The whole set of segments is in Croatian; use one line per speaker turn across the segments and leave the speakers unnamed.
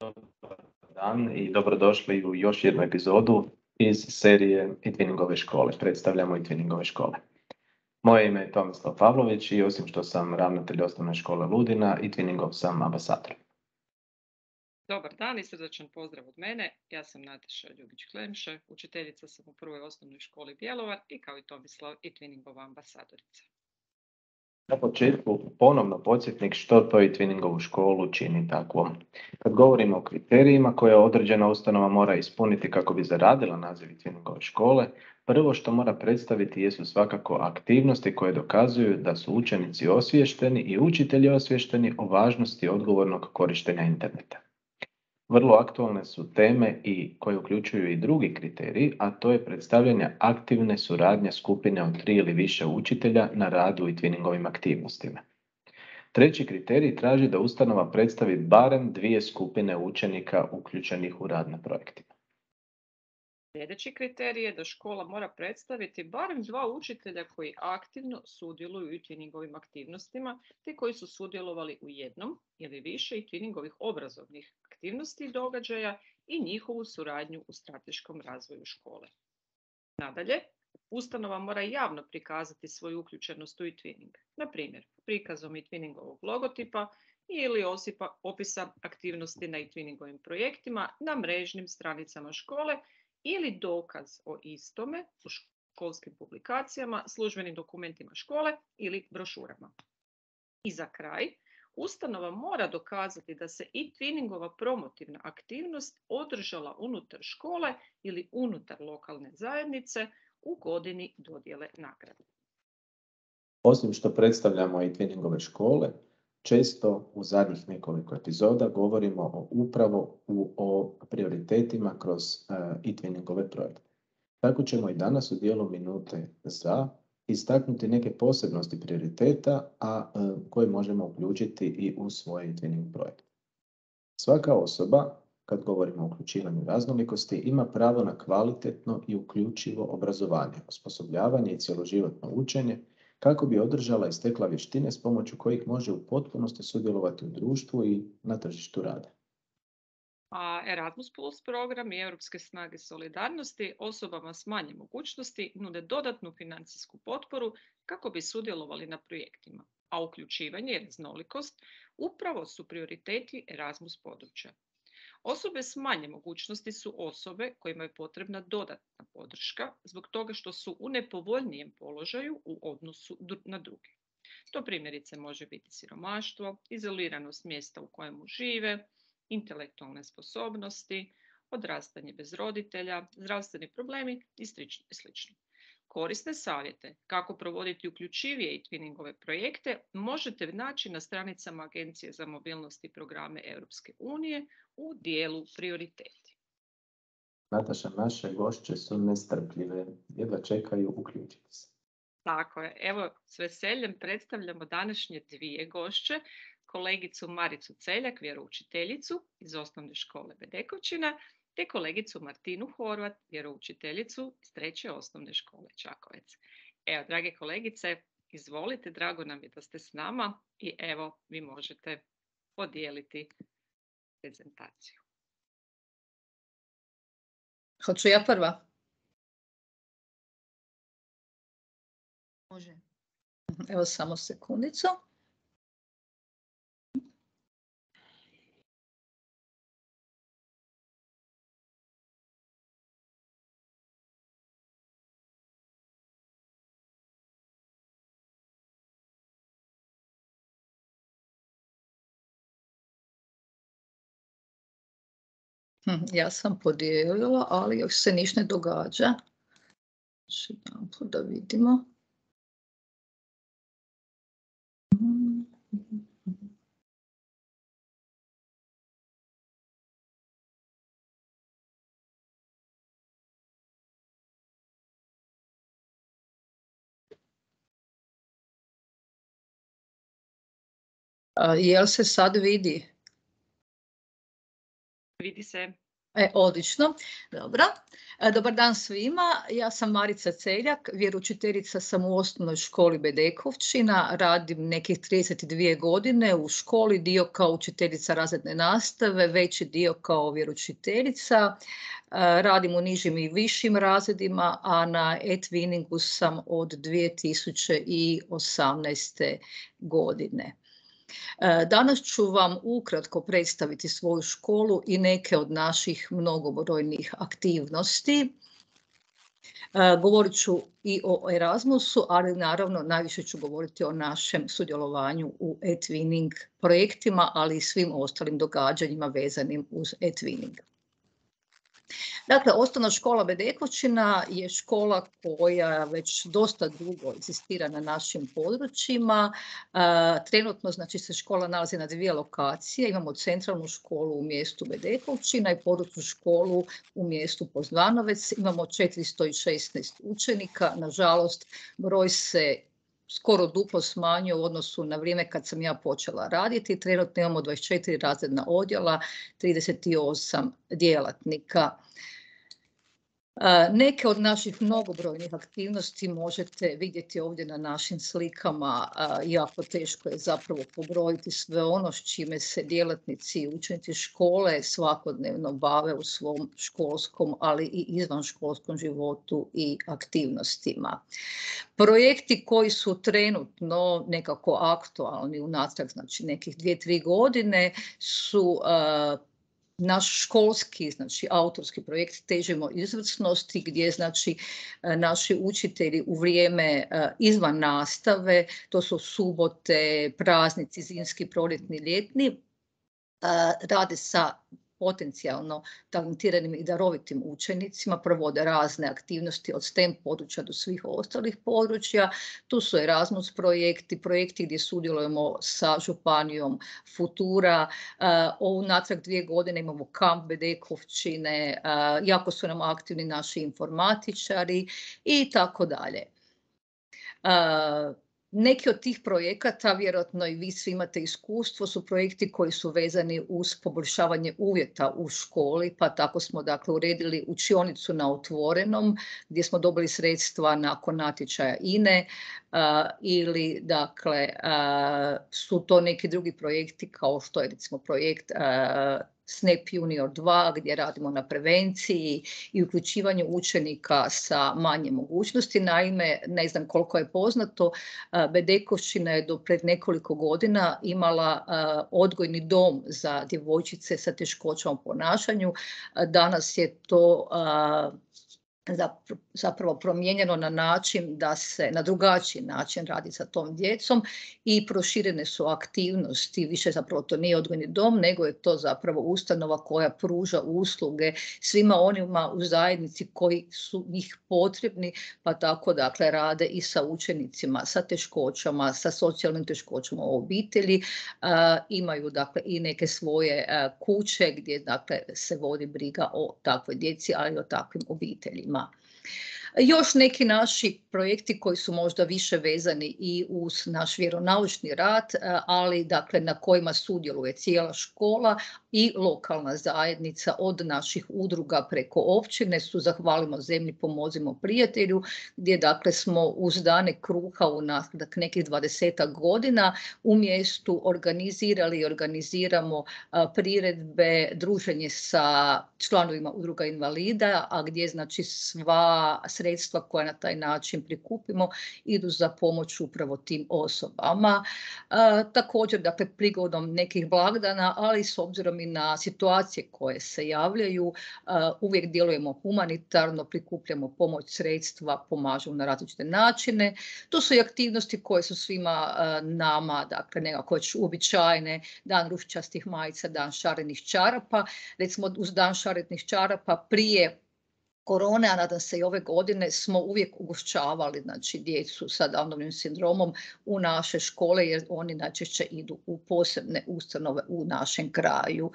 Dan i dobrodošli u još jednu epizodu iz serije e-twiningove škole. Predstavljamo e-twiningove škole. Moje ime je Tomislav Pavlović i osim što sam ravnatelj osnovne škole Ludina, e-twiningov sam ambasador.
Dobar dan i srdačan pozdrav od mene. Ja sam Nataša Ljubić-Klemše, učiteljica sam u prvoj osnovnoj školi Bjelovar i kao i Tomislav e-twiningova ambasadorica.
Na početku ponovno podsjetnik što to e-twiningovu školu čini takvom. Kad govorimo o kriterijima koje određena ustanova mora ispuniti kako bi zaradila naziv e-twiningove škole, prvo što mora predstaviti jesu svakako aktivnosti koje dokazuju da su učenici osviješteni i učitelji osviješteni o važnosti odgovornog korištenja interneta. Vrlo aktualne su teme i koje uključuju i drugi kriteriji, a to je predstavljanje aktivne suradnje skupine od 3 ili više učitelja na radu i twinningovim aktivnostima. Treći kriterij traži da ustanova predstavi barem 2 skupine učenika uključenih u rad na projektima.
Sljedeći kriterij je da škola mora predstaviti barem 2 učitelja koji aktivno sudjeluju u e-twinningovim aktivnostima te koji su sudjelovali u jednom ili više e-twinningovih obrazovnih aktivnosti i događaja i njihovu suradnju u strateškom razvoju škole. Nadalje, ustanova mora javno prikazati svoju uključenost u e-twinning, na primjer prikazom e-twinningovog logotipa ili opisa aktivnosti na e-twinningovim projektima na mrežnim stranicama škole ili dokaz o istome u školskim publikacijama, službenim dokumentima škole ili brošurama. I za kraj, ustanova mora dokazati da se e-twiningova promotivna aktivnost održala unutar škole ili unutar lokalne zajednice u godini dodjele nagrade.
Osim što predstavljamo e-twiningove škole, često u zadnjih nekoliko epizoda govorimo upravo o prioritetima kroz e-twiningove projekte. Tako ćemo i danas u dijelu minute za istaknuti neke posebnosti prioriteta, koje možemo uključiti i u svoje e-twinning projekte. Svaka osoba, kad govorimo o uključivanju raznolikosti, ima pravo na kvalitetno i uključivo obrazovanje, osposobljavanje i cjeloživotno učenje, kako bi održala i stekla vještine s pomoću kojih može u potpunosti sudjelovati u društvu i na tržištu rada.
A Erasmus Plus program i Europske snage solidarnosti osobama s manje mogućnosti nude dodatnu financijsku potporu kako bi sudjelovali na projektima, a uključivanje i raznolikost upravo su prioriteti Erasmus područja. Osobe s manje mogućnosti su osobe kojima je potrebna dodatna podrška zbog toga što su u nepovoljnijem položaju u odnosu na druge. To primjerice može biti siromaštvo, izoliranost mjesta u kojemu žive, intelektualne sposobnosti, odrastanje bez roditelja, zdravstveni problemi i slično. Korisne savjete kako provoditi uključivije e-twiningove projekte možete naći na stranicama Agencije za mobilnost i programe Europske unije u dijelu prioriteti.
Nataša, naše gošće su nestrpljive, jedva čekaju uključiti se.
Tako je. Evo, s veseljem predstavljamo današnje 2 gošće, kolegicu Maricu Celjak, vjeroučiteljicu iz osnovne škole Bedekovčina, te kolegicu Martinu Horvat, vjeroučiteljicu iz 3. osnovne škole Čakovec. Evo, drage kolegice, izvolite, drago nam je da ste s nama i evo, vi možete podijeliti prezentaciju.
Hoću ja prva? Može. Evo samo sekundicu. Ja sam podijelila, ali još se ništa ne događa. Još jedanput da vidimo. Jel se sad vidi?
Vidi se.
Odlično, dobro. Dobar dan svima, ja sam Marica Celjak, vjeroučiteljica sam u osnovnoj školi Bedekovčina, radim nekih 32 godine u školi, dio kao učiteljica razredne nastave, veći dio kao vjeroučiteljica. Radim u nižim i višim razredima, a na e-twinningu sam od 2018. godine. Danas ću vam ukratko predstaviti svoju školu i neke od naših mnogobrojnih aktivnosti. Govorit ću i o Erasmusu, ali naravno najviše ću govoriti o našem sudjelovanju u e-twinning projektima, ali i svim ostalim događanjima vezanim uz e-twinning. Dakle, osnovna škola Bedekovčina je škola koja već dosta dugo egzistira na našim područjima. Trenutno znači, se škola nalazi na 2 lokacije. Imamo centralnu školu u mjestu Bedekovčina i područnu školu u mjestu Poznanovec. Imamo 416 učenika. Nažalost, broj se skoro duplo smanjio u odnosu na vrijeme kad sam ja počela raditi. Trenutno imamo 24 razredna odjela, 38 djelatnika. Neke od naših mnogobrojnih aktivnosti možete vidjeti ovdje na našim slikama. Jako teško je zapravo pobrojiti sve ono s čime se djelatnici i učenici škole svakodnevno bave u svom školskom, ali i izvanškolskom životu i aktivnostima. Projekti koji su trenutno nekako aktualni unatrag, znači nekih 2-3 godine su naš školski, znači autorski projekt Težimo izvrsnosti, gdje znači naši učitelji u vrijeme izvan nastave, to su subote, praznici, zimski, proljetni, ljetni, rade sa potencijalno talentiranim i darovitim učenicima, provode razne aktivnosti od STEM područja do svih ostalih područja. Tu su Erasmus projekti gdje sudjelujemo sa županijom Futura. Unatrag 2 godine imamo kamp Bedekovčine, jako su nam aktivni naši informatičari i tako dalje. Neki od tih projekata, vjerojatno i vi svi imate iskustvo, su projekti koji su vezani uz poboljšavanje uvjeta u školi, pa tako smo dakle uredili učionicu na otvorenom gdje smo dobili sredstva nakon natječaja INE ili dakle su to neki drugi projekti kao što je recimo projekt SNAP Junior 2 gdje radimo na prevenciji i uključivanju učenika sa manje mogućnosti. Naime, ne znam koliko je poznato, Bedekovčina je do pred nekoliko godina imala odgojni dom za djevojčice sa teškoćama u ponašanju. Danas je to zapravo promijenjeno na način da se na drugačiji način radi sa tom djecom i proširene su aktivnosti, više zapravo to nije odgojni dom, nego je to zapravo ustanova koja pruža usluge svima onima u zajednici koji su njih potrebni, pa tako dakle rade i sa učenicima, sa teškoćama, sa socijalnim teškoćama u obitelji, imaju dakle i neke svoje kuće gdje dakle se vodi briga o takvoj djeci, ali i o takvim obiteljima. Još neki naši projekti koji su možda više vezani i uz naš vjeronaučni rad, ali dakle na kojima sudjeluje cijela škola i lokalna zajednica od naših udruga preko općine su Zahvalimo zemlji, pomozimo prijatelju, gdje dakle smo uz dane kruha unatrag nekih 20 godina u mjestu organizirali i organiziramo priredbe, druženje sa članovima udruga invalida, a gdje znači sva sredstva koja na taj način prikupimo idu za pomoć upravo tim osobama. Također, dakle, prigodom nekih blagdana, ali s obzirom i na situacije koje se javljaju, uvijek djelujemo humanitarno, prikupljamo pomoć, sredstva, pomažemo na različite načine. To su i aktivnosti koje su svima nama, dakle, nekako već uobičajene, dan ružičastih majica, dan šarenih čarapa. Recimo, uz dan šarenih čarapa prije korone, a nadam se i ove godine, smo uvijek ugošćavali znači, djecu sa Downovim sindromom u naše škole, jer oni najčešće idu u posebne ustanove u našem kraju.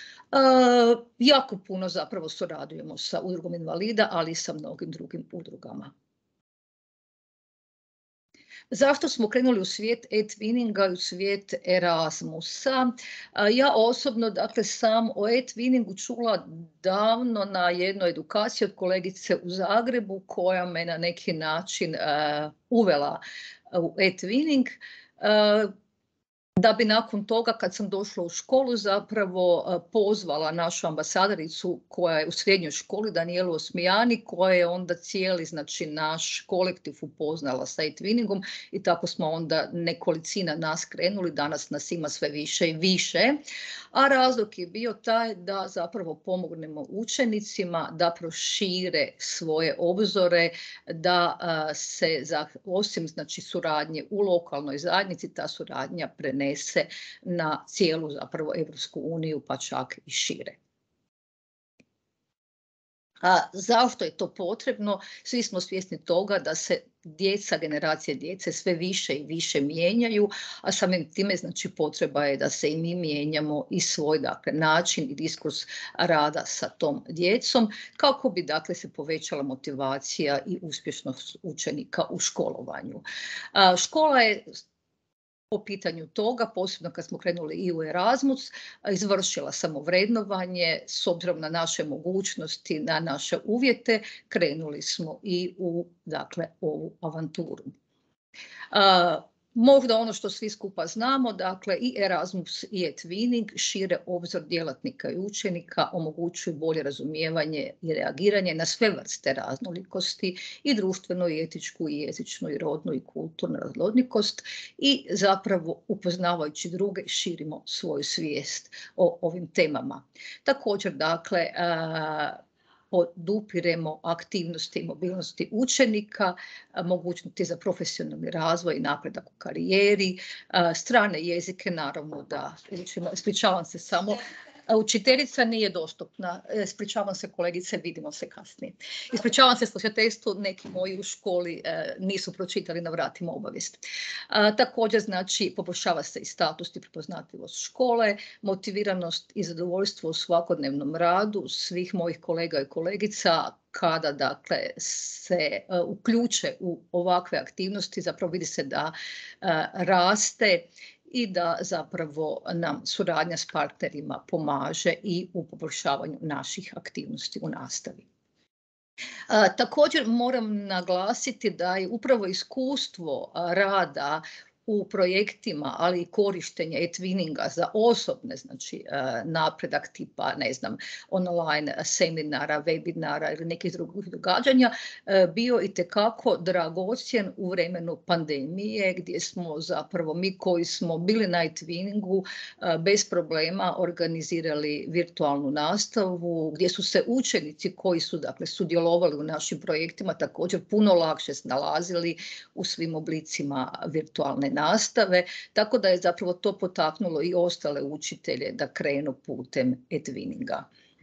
Jako puno zapravo surađujemo sa udrugom invalida, ali i sa mnogim drugim udrugama. Zašto smo krenuli u svijet e-twinninga i u svijet Erasmusa? Ja osobno, dakle, sam o e-twinningu čula davno na jednoj edukaciji od kolegice u Zagrebu koja me na neki način uvela u e-twinning. Da bi nakon toga, kad sam došla u školu, zapravo pozvala našu ambasadoricu koja je u srednjoj školi, Danijelu Osmijani, koja je onda cijeli, znači, naš kolektiv upoznala sa e-twinningom i tako smo onda nekolicina nas krenuli, danas nas ima sve više i više. A razlog je bio taj da zapravo pomognemo učenicima da prošire svoje obzore, da se osim, znači, suradnje u lokalnoj zajednici, ta suradnja prenese na cijelu zapravo Europsku uniju, pa čak i šire. A zašto je to potrebno? Svi smo svjesni toga da se generacije djece sve više i više mijenjaju, a samim time, znači, potreba je da se i mi mijenjamo i svoj, dakle, način i diskurs rada sa tom djecom, kako bi, dakle, se povećala motivacija i uspješnost učenika u školovanju. Škola je po pitanju toga, posebno kad smo krenuli i u Erasmus, izvršila samovrednovanje s obzirom na naše mogućnosti, na naše uvjete, krenuli smo i u, dakle, ovu avanturu. Možda ono što svi skupa znamo, dakle, i Erasmus i e-twinning šire obzor djelatnika i učenika, omogućuju bolje razumijevanje i reagiranje na sve vrste raznolikosti i društvenu i etičku i jezičnu i rodnu i kulturnu raznolikost i zapravo upoznavajući druge širimo svoju svijest o ovim temama. Također, dakle, podupiremo aktivnosti i mobilnosti učenika, mogućnosti za profesionalni razvoj i napredak u karijeri, strane jezike, naravno da učimo. Ispričavam se samo, učiteljica nije dostupna. Ispričavam se kolegice, vidimo se kasnije. Ispričavam se slušateljstvu, neki moji u školi nisu pročitali, na vratima obavijest. Također, znači, poboljšava se i status i prepoznatljivost škole, motiviranost i zadovoljstvo u svakodnevnom radu svih mojih kolega i kolegica kada, dakle, se uključe u ovakve aktivnosti, zapravo vidi se da raste i da zapravo nam suradnja s partnerima pomaže i u poboljšavanju naših aktivnosti u nastavi. Također moram naglasiti da je upravo iskustvo rada u projektima, ali i korištenje e-twinninga za osobne, znači, napredak tipa, ne znam, online seminara, webinara ili nekih drugih događanja, bio itekako dragocjen u vremenu pandemije, gdje smo zapravo mi koji smo bili na e-twinningu bez problema organizirali virtualnu nastavu, gdje su se učenici koji su, dakle, sudjelovali u našim projektima također puno lakše snalazili u svim oblicima virtualne nastave, tako da je zapravo to potaknulo i ostale učitelje da krenu putem e-twinninga.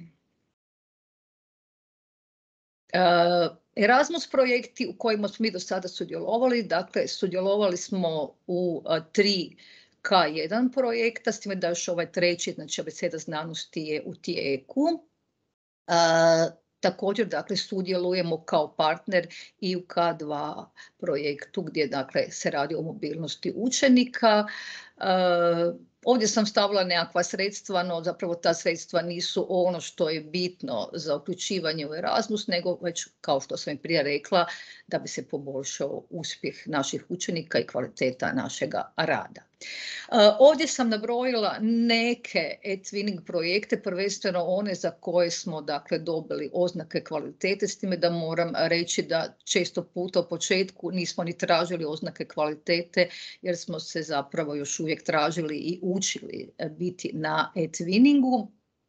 Erasmus projekti u kojima smo mi do sada sudjelovali, dakle, sudjelovali smo u 3 K1 projekta, s time da još ovaj treći, znači abeceda znanosti, je u tijeku. Također, dakle, sudjelujemo kao partner i u K2 projektu gdje, dakle, se radi o mobilnosti učenika. Ovdje sam stavila nekakva sredstva, no zapravo ta sredstva nisu ono što je bitno za uključivanje u Erasmus, nego već, kao što sam i prije rekla, da bi se poboljšao uspjeh naših učenika i kvaliteta našega rada. Ovdje sam nabrojila neke e-twinning projekte, prvenstveno one za koje smo, dakle, dobili oznake kvalitete, s time da moram reći da često puta u početku nismo ni tražili oznake kvalitete, jer smo se zapravo još uvijek tražili i učili biti na e-twinningu.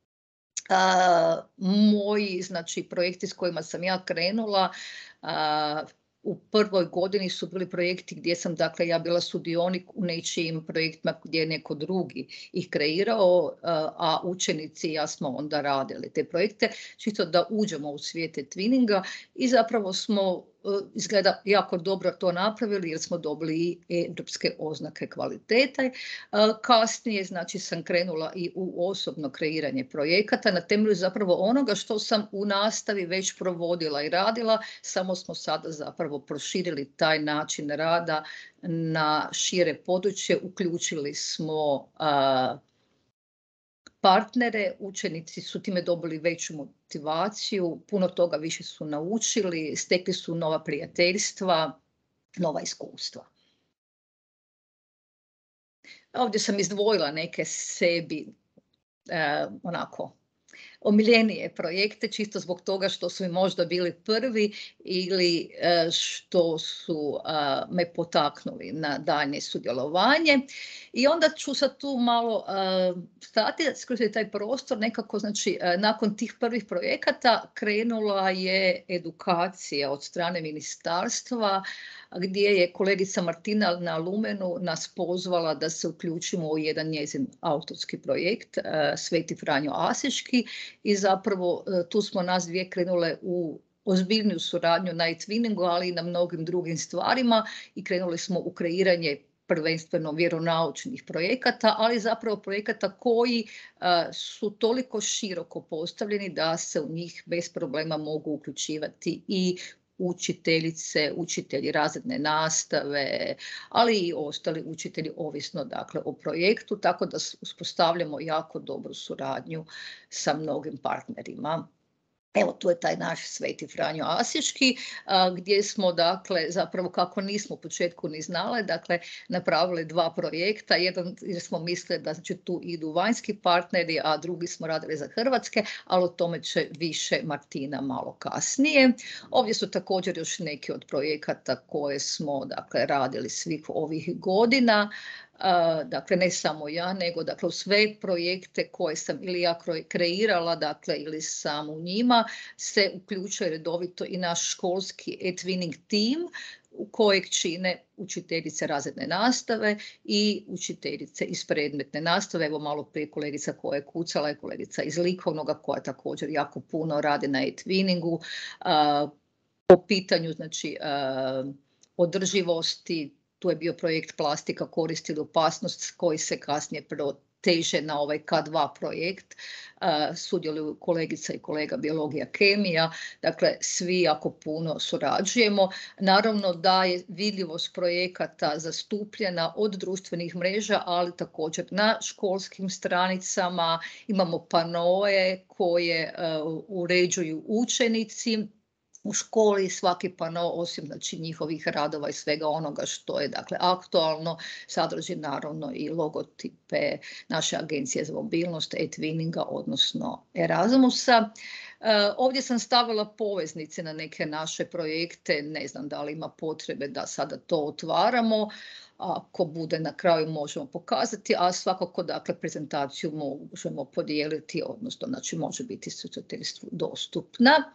Moji, znači, projekti s kojima sam ja krenula, u prvoj godini su bili projekti gdje sam, dakle, ja bila sudionik u nečijim projektima gdje je neko drugi ih kreirao, a učenici i ja smo onda radili te projekte, čisto da uđemo u svijet e-twinninga i zapravo smo izgleda jako dobro to napravili jer smo dobili i europske oznake kvalitete. Kasnije znači sam krenula i u osobno kreiranje projekata na temelju zapravo onoga što sam u nastavi već provodila i radila, samo smo sada zapravo proširili taj način rada na šire područje, uključili smo partnere, učenici su time dobili veću motivaciju, puno toga više su naučili, stekli su nova prijateljstva, nova iskustva. Ovdje sam izdvojila neke sebi onako omiljenije projekte, čisto zbog toga što su mi možda bili prvi ili što su me potaknuli na daljnje sudjelovanje. I onda ću sad tu malo stati, kroz taj prostor nekako, znači nakon tih prvih projekata krenula je edukacija od strane ministarstva gdje je kolegica Martina na Lumenu nas pozvala da se uključimo u jedan njezin autorski projekt Sveti Franjo Asiški i zapravo tu smo nas dvije krenule u ozbiljniju suradnju na e-twinningu, ali i na mnogim drugim stvarima i krenuli smo u kreiranje prvenstveno vjeronaučnih projekata, ali zapravo projekata koji su toliko široko postavljeni da se u njih bez problema mogu uključivati i učiteljice, učitelji razredne nastave, ali i ostali učitelji ovisno dakle o projektu, tako da uspostavljamo jako dobru suradnju sa mnogim partnerima. Evo, tu je taj naš Sveti Franjo Asiški, gdje smo, dakle, zapravo kako nismo u početku ni znale, dakle, napravili dva projekta. Jedan jer smo mislili da znači, tu idu vanjski partneri, a drugi smo radili za hrvatske, ali o tome će više Martina malo kasnije. Ovdje su također još neki od projekata koje smo, dakle, radili svih ovih godina. Dakle, ne samo ja, nego dakle, u sve projekte koje sam ili ja kreirala, dakle, ili sam u njima, se uključuje redovito i naš školski e-twinning tim, u kojeg čine učiteljice razredne nastave i učiteljice iz predmetne nastave. Evo malo prije kolegica koja je kucala je kolegica iz likovnoga koja također jako puno radi na e-twinningu po pitanju znači, održivosti. Tu je bio projekt Plastika koristi ili opasnost koji se kasnije proteže na ovaj K2 projekt. Sudjeluju kolegica i kolega biologija, kemija. Dakle, svi jako puno surađujemo. Naravno da je vidljivost projekata zastupljena od društvenih mreža, ali također na školskim stranicama. Imamo panoe koje uređuju učenici. U školi svaki pano, osim znači, njihovih radova i svega onoga što je dakle, aktualno, sadrži naravno i logotipe naše agencije za mobilnost, e-twinninga, odnosno Erasmusa. Ovdje sam stavila poveznice na neke naše projekte, ne znam da li ima potrebe da sada to otvaramo. Ako bude na kraju možemo pokazati, a svakako dakle, prezentaciju možemo podijeliti, odnosno znači, može biti slušateljstvu dostupna.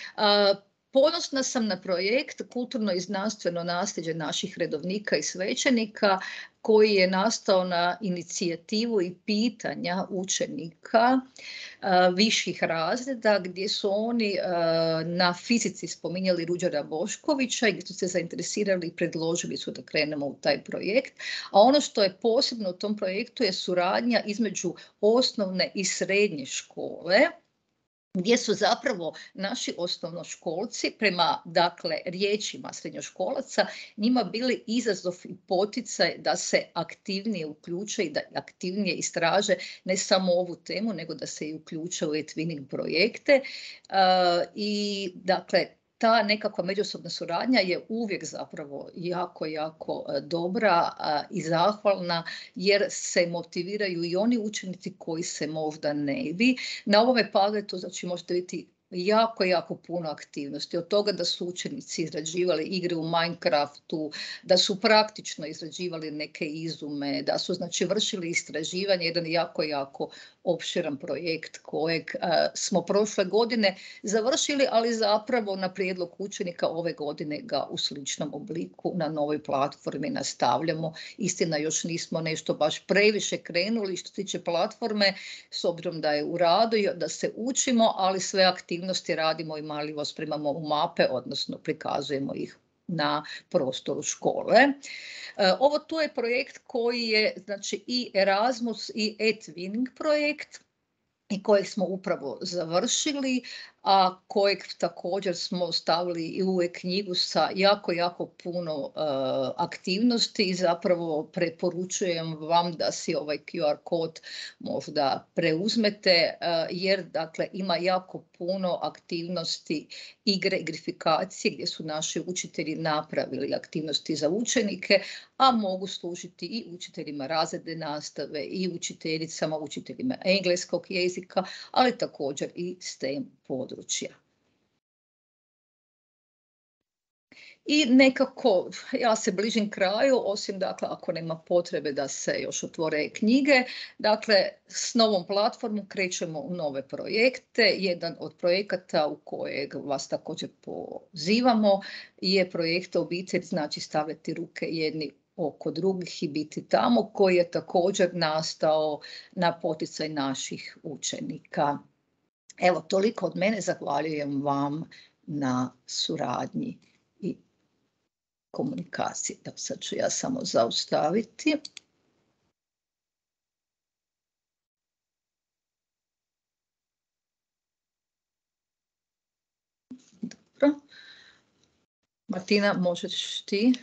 Ponosna sam na projekt Kulturno i znanstveno nasljeđe naših redovnika i svećenika koji je nastao na inicijativu i pitanja učenika viših razreda gdje su oni na fizici spominjali Ruđera Boškovića i gdje su se zainteresirali i predložili su da krenemo u taj projekt. A ono što je posebno u tom projektu je suradnja između osnovne i srednje škole, gdje su zapravo naši osnovnoškolci prema dakle, riječima srednjoškolaca njima bili izazov i poticaj da se aktivnije uključe i da aktivnije istraže ne samo ovu temu, nego da se i uključe u e-twinning projekte. I dakle, ta nekakva međusobna suradnja je uvijek zapravo jako, jako dobra i zahvalna jer se motiviraju i oni učenici koji se možda ne bi. Na ovome paletu znači, možete vidjeti jako, jako puno aktivnosti. Od toga da su učenici izrađivali igre u Minecraftu, da su praktično izrađivali neke izume, da su znači, vršili istraživanje, jedan jako, jako opširan projekt kojeg smo prošle godine završili, ali zapravo na prijedlog učenika ove godine ga u sličnom obliku na novoj platformi nastavljamo. Istina, još nismo nešto baš previše krenuli što se tiče platforme, s obzirom da je u radu i da se učimo, ali sve aktivnosti radimo i marljivo spremamo u mape, odnosno prikazujemo ih na prostoru škole. Ovo tu je projekt koji je znači i Erasmus i eTwinning projekt i kojeg smo upravo završili, a kojeg također smo stavili i u knjigu sa jako puno aktivnosti i zapravo preporučujem vam da si ovaj QR kod možda preuzmete, jer dakle ima jako puno aktivnosti, igre, igrifikacije gdje su naši učitelji napravili aktivnosti za učenike, a mogu služiti i učiteljima razredne nastave i učiteljicama, učiteljima engleskog jezika, ali također i STEM područja. I nekako ja se bližim kraju, osim dakle ako nema potrebe da se još otvore knjige. Dakle, s novom platformom krećemo u nove projekte. Jedan od projekata u kojeg vas također pozivamo je projekt Obitelj, znači stavljati ruke jedni oko drugih i biti tamo, koji je također nastao na poticaj naših učenika. Evo, toliko od mene, zahvaljujem vam na suradnji i komunikaciji. Evo, sad ću ja samo zaustaviti. Dobro. Martina, možeš ti?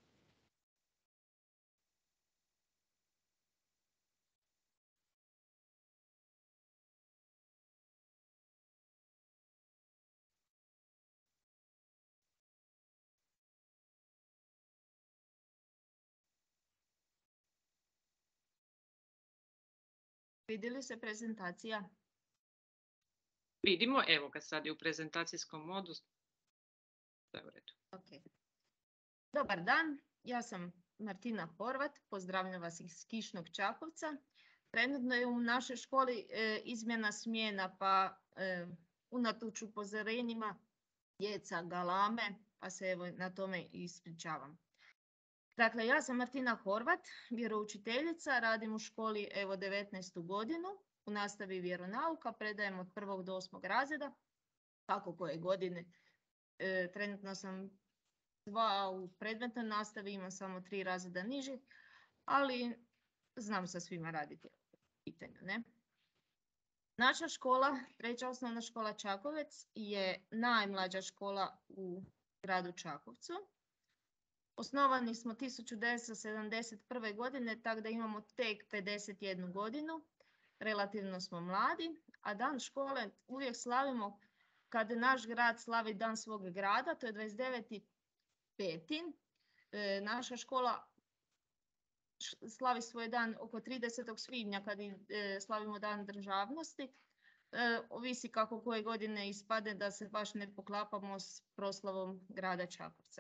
Vidi li se prezentacija?
Vidimo, evo ga sad je u prezentacijskom modu. Sve u redu.
Okay. Dobar dan, ja sam Martina Horvat, pozdravljam vas iz Kišnog Čakovca. Trenutno je u našoj školi izmjena smjena, pa unatoč upozorenjima djeca galame, pa se evo na tome ispričavam. Dakle, ja sam Martina Horvat, vjeroučiteljica, radim u školi evo 19. godinu, u nastavi vjeronauka, predajem od 1. do 8. razreda, kako koje godine. Trenutno sam 2 u predmetnoj nastavi, imam samo 3 razreda niže, ali znam sa svima raditi pitanju, ne? Naša škola, 3. osnovna škola Čakovec, je najmlađa škola u gradu Čakovcu. Osnovani smo 1971. godine, tako da imamo tek 51 godinu. Relativno smo mladi, a dan škole uvijek slavimo kad naš grad slavi dan svog grada, to je 29.5. Naša škola slavi svoj dan oko 30. svibnja kad slavimo dan državnosti. Ovisi kako koje godine ispade da se baš ne poklapamo s proslavom grada Čakovca.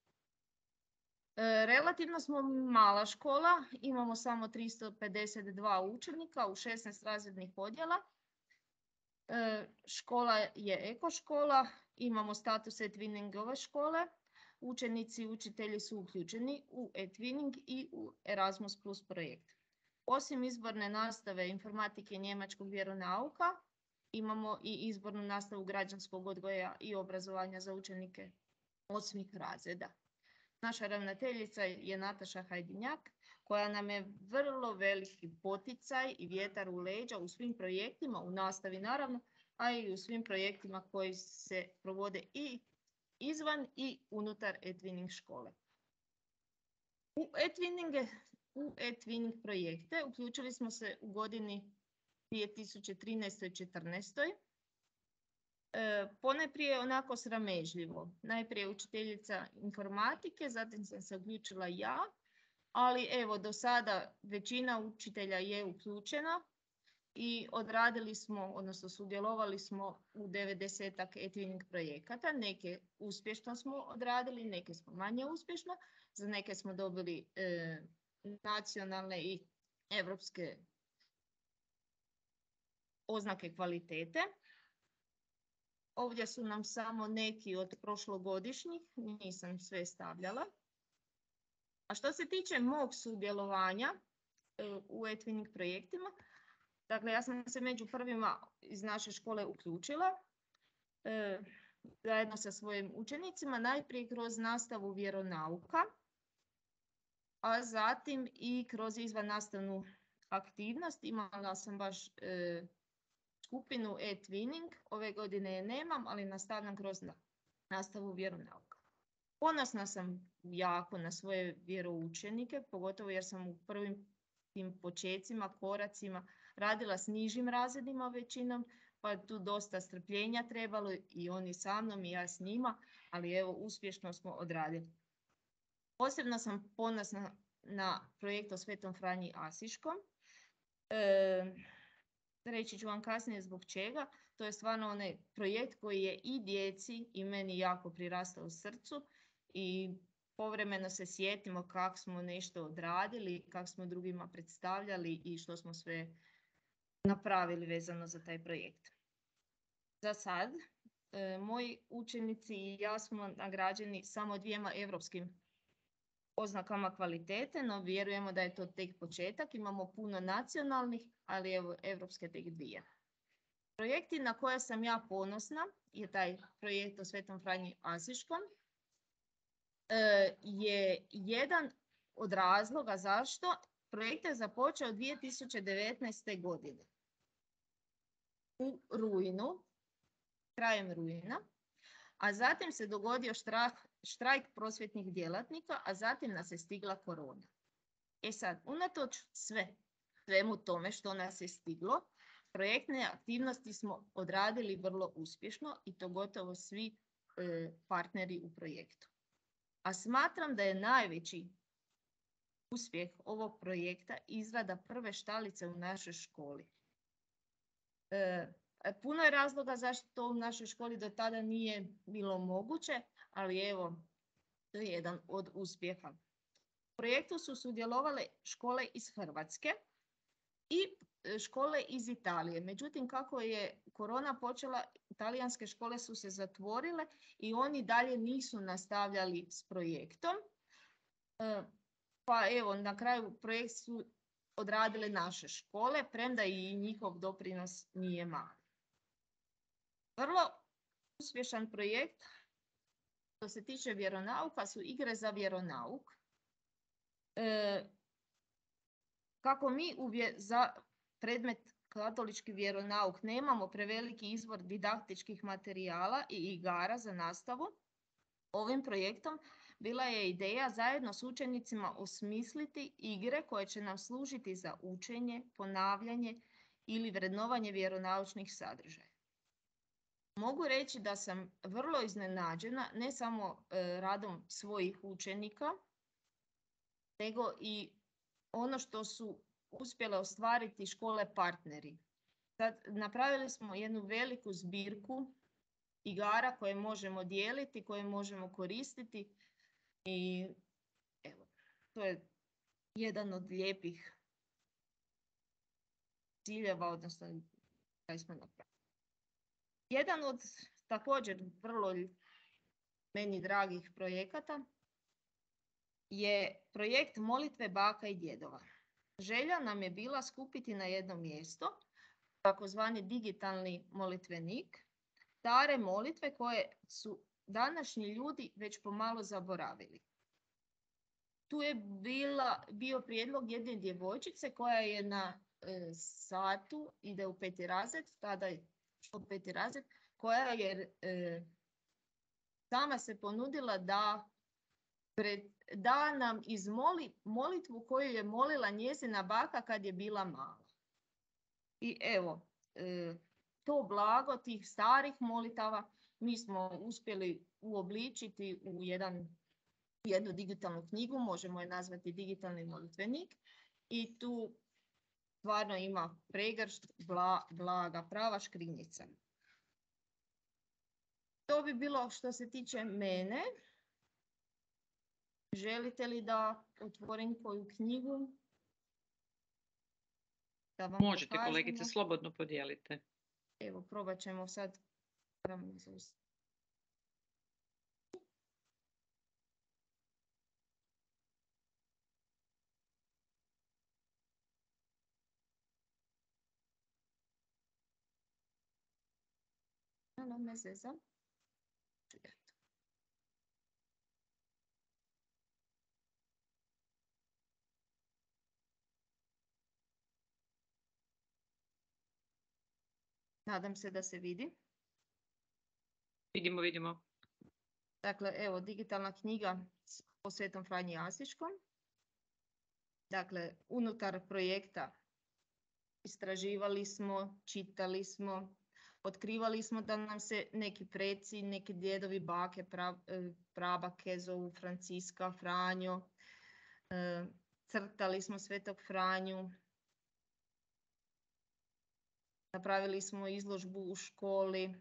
Relativno smo mala škola, imamo samo 352 učenika u 16 razrednih odjela. Škola je ekoškola, imamo status eTwinningove škole. Učenici i učitelji su uključeni u eTwinning i u Erasmus Plus projekt. Osim izborne nastave informatike i njemačkog vjeronauka, imamo i izbornu nastavu građanskog odgoja i obrazovanja za učenike 8. razreda. Naša ravnateljica je Nataša Hajdinjak, koja nam je vrlo veliki poticaj i vjetar u leđa u svim projektima, u nastavi naravno, a i u svim projektima koji se provode i izvan i unutar eTwinning škole. U eTwinning projekte uključili smo se u godini 2013-2014. Ponajprije onako sramežljivo. Najprije učiteljica informatike, zatim sam se uključila ja, ali evo do sada većina učitelja je uključena i odradili smo, odnosno sudjelovali smo u 90-ak eTwinning projekata. Neke uspješno smo odradili, neke smo manje uspješno, za neke smo dobili nacionalne i evropske oznake kvalitete. Ovdje su nam samo neki od prošlogodišnjih, nisam sve stavljala. A što se tiče mog sudjelovanja u e-twinning projektima, dakle ja sam se među prvima iz naše škole uključila zajedno sa svojim učenicima, najprije kroz nastavu vjeronauka, a zatim i kroz izvannastavnu aktivnost. Imala sam baš skupinu e-twinning, ove godine je nemam, ali nastavljam kroz nastavu vjeronauka. Ponosna sam jako na svoje vjeroučenike, pogotovo jer sam u prvim tim počecima, koracima radila s nižim razredima većinom, pa je tu dosta strpljenja trebalo i oni sa mnom i ja s njima, ali evo uspješno smo odradili. Posebno sam ponosna na projekt o Svetom Franji Asiškom. Reći ću vam kasnije zbog čega. To je stvarno onaj projekt koji je i djeci i meni jako prirastao u srcu i povremeno se sjetimo kako smo nešto odradili, kako smo drugima predstavljali i što smo sve napravili vezano za taj projekt. Za sad, moji učenici i ja smo nagrađeni samo 2 europskim oznakama kvalitete, no vjerujemo da je to tek početak. Imamo puno nacionalnih, ali evo europske tek 2. Projekti na koje sam ja ponosna je taj projekt o Svetom Franji Asiškom. Je jedan od razloga zašto projekt je započeo 2019. godine. U rujnu, krajem rujna, a zatim se dogodio štrajk prosvjetnih djelatnika, a zatim nas je stigla korona. E sad, unatoč svemu tome što nas je stiglo, projektne aktivnosti smo odradili vrlo uspješno i to gotovo svi partneri u projektu. A smatram da je najveći uspjeh ovog projekta izrada prve štalice u našoj školi. Puno je razloga zašto to u našoj školi do tada nije bilo moguće, ali evo, to je jedan od uspjeha. U projektu su sudjelovale škole iz Hrvatske i škole iz Italije. Međutim, kako je korona počela, talijanske škole su se zatvorile i oni dalje nisu nastavljali s projektom. Pa evo, na kraju projekt su odradile naše škole, premda i njihov doprinos nije mali. Vrlo uspješan projekt što se tiče vjeronauka su igre za vjeronauk. Kako mi za predmet katolički vjeronauk nemamo preveliki izvor didaktičkih materijala i igara za nastavu, ovim projektom bila je ideja zajedno s učenicima osmisliti igre koje će nam služiti za učenje, ponavljanje ili vrednovanje vjeronaučnih sadržaja. Mogu reći da sam vrlo iznenađena ne samo radom svojih učenika, nego i ono što su uspjele ostvariti škole partneri. Sad, napravili smo jednu veliku zbirku igara koje možemo dijeliti, koje možemo koristiti i evo, to je jedan od lijepih ciljeva, odnosno kaj smo napravili. Jedan od također vrlo meni dragih projekata je projekt molitve baka i djedova. Želja nam je bila skupiti na jedno mjesto, takozvani digitalni molitvenik, stare molitve koje su današnji ljudi već pomalo zaboravili. Tu je bio prijedlog jedne djevojčice koja je na satu, ide u 5. razred, tada je u 5. razred, koja je sama se ponudila da nam izmoli molitvu koju je molila njezina baka kad je bila mala. I evo, to blago tih starih molitava mi smo uspjeli uobličiti u jednu digitalnu knjigu, možemo je nazvati digitalni molitvenik, i tu stvarno ima pregršt blaga, prava škrinjica. To bi bilo što se tiče mene. Želite li da otvorim koju knjigu? da vam
Možete
pokažemo.
kolegice, slobodno podijelite.
Možete
Možete kolegice, slobodno podijelite.
Evo, probat ćemo sad. No, ne zezam. Nadam se da se vidi.
Vidimo.
Dakle, evo, digitalna knjiga o Svetom Franji Asiškom. Dakle, unutar projekta istraživali smo, čitali smo, otkrivali smo da nam se neki preci, neki djedovi, bake, prabake zovu Franciska, Franjo. Crtali smo Svetog Franju. Napravili smo izložbu u školi.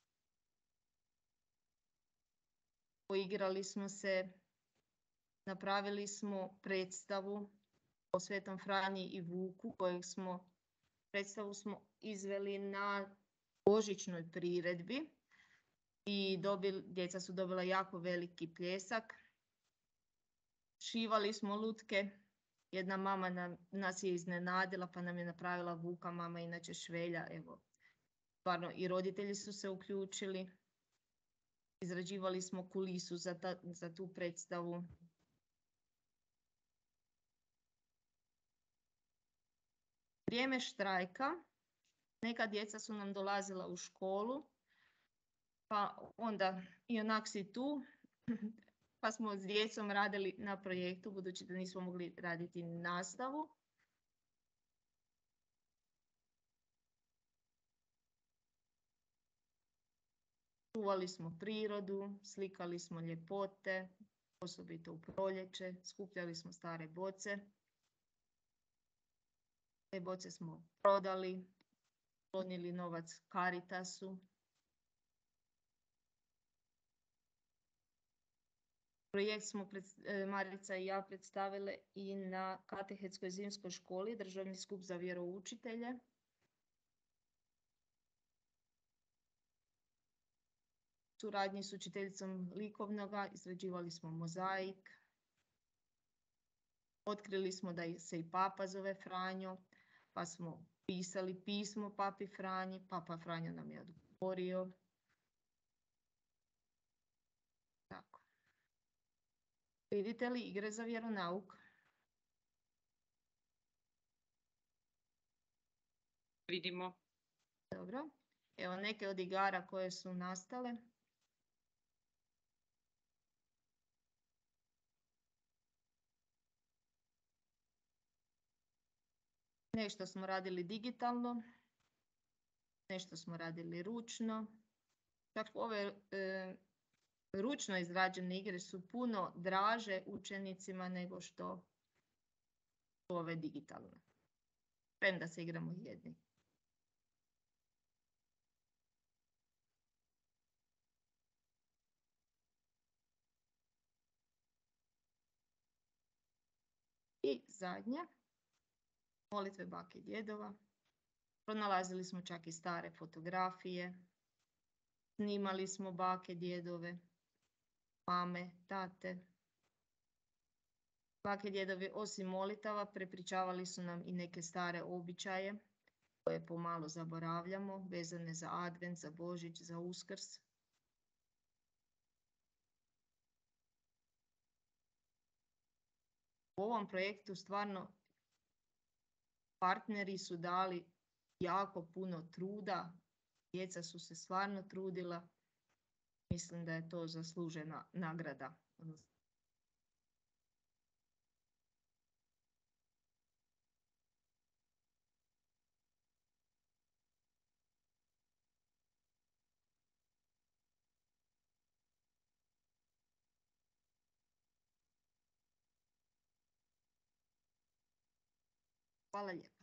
Poigrali smo se. Napravili smo predstavu o Svetom Franji i Vuku, predstavu smo izveli na božićnoj priredbi i djeca su dobila jako veliki pljesak. Šivali smo lutke. Jedna mama nas je iznenadila pa nam je napravila Vuka, mama inače švelja. Evo, stvarno i roditelji su se uključili. Izrađivali smo kulisu za tu predstavu. Vrijeme štrajka, neka djeca su nam dolazila u školu, pa onda i onak si tu, pa smo s djecom radili na projektu, budući da nismo mogli raditi nastavu. Čuvali smo prirodu, slikali smo ljepote, osobito u proljeće, skupljali smo stare boce. Te boce smo prodali, donijeli novac Caritasu. Projekt smo Marica i ja predstavile i na Katehetskoj zimskoj školi, državni skup za vjeroučitelje. U suradnji s učiteljicom likovnoga izrađivali smo mozaik. Otkrili smo da se i papa zove Franjo, pa smo pisali pismo papi Franji. Papa Franjo nam je odgovorio. Tako. Vidite li igre za vjeronauk?
Vidimo.
Dobro. Evo neke od igara koje su nastale. Nešto smo radili digitalno, nešto smo radili ručno. Čak ove ručno izrađene igre su puno draže učenicima nego što ove digitalne. Premda se igramo jedni. I zadnje. Molitve bake i djedova. Pronalazili smo čak i stare fotografije. Snimali smo bake, djedove, mame, tate. Bake i djedovi osim molitava prepričavali su nam i neke stare običaje koje pomalo zaboravljamo, vezane za Advent, za Božić, za Uskrs. U ovom projektu stvarno partneri su dali jako puno truda, djeca su se stvarno trudila. Mislim da je to zaslužena nagrada. Hvala lijepa.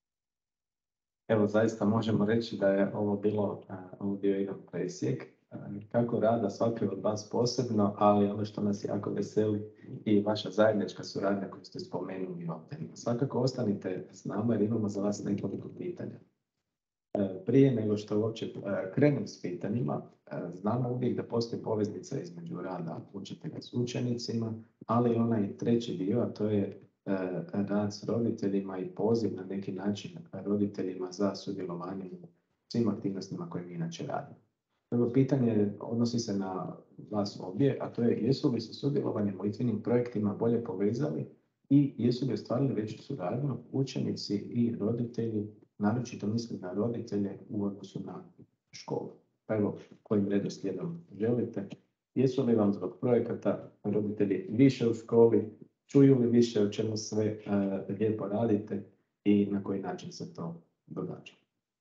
Evo, zaista možemo reći da je ovo bio jedan presjek kako rada svaki od vas posebno, ali ono što nas jako veseli i vaša zajednička suradnja koju ste spomenuli ovdje. Svakako ostanite s nama jer imamo za vas nekoliko pitanja. Prije nego što uopće krenem s pitanjima, znamo uvijek da postoji poveznica između rada učitelja s učenicima, ali onaj treći dio, a to je rad s roditeljima i poziv na neki način roditeljima za sudjelovanje u svim aktivnostima koje mi inače radimo. Prvo pitanje odnosi se na vas obje, a to je jesu li se sudjelovanjem u ITVINING projektima bolje povezali i jesu li ostvarili veću suradnju učenici i roditelji, naročito mislim na roditelje u odnosu na školu. Pa evo, kojim redoslijedom želite? Jesu li vam zbog projekata roditelji više u školi, čuju li više o čemu sve lijepo radite i na koji način se to događa?